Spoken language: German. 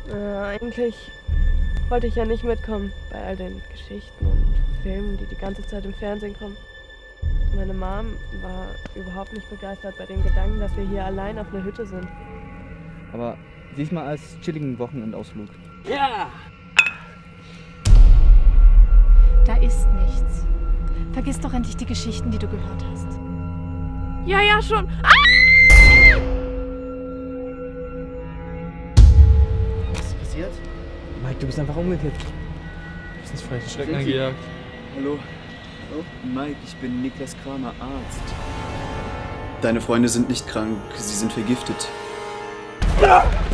Eigentlich wollte ich ja nicht mitkommen bei all den Geschichten und Filmen, die ganze Zeit im Fernsehen kommen. Meine Mom war überhaupt nicht begeistert bei dem Gedanken, dass wir hier allein auf einer Hütte sind. Aber sieh's mal als chilligen Wochenendausflug. Ja! Da ist nichts. Vergiss doch endlich die Geschichten, die du gehört hast. Ja, ja, schon. Was ist passiert? Mike, du bist einfach umgekippt. Du bist ins falsche Schrecken Sind Sie? gejagt. Hallo. Oh, Mike, ich bin Niklas Kramer, Arzt. Deine Freunde sind nicht krank, sie sind vergiftet. Ah!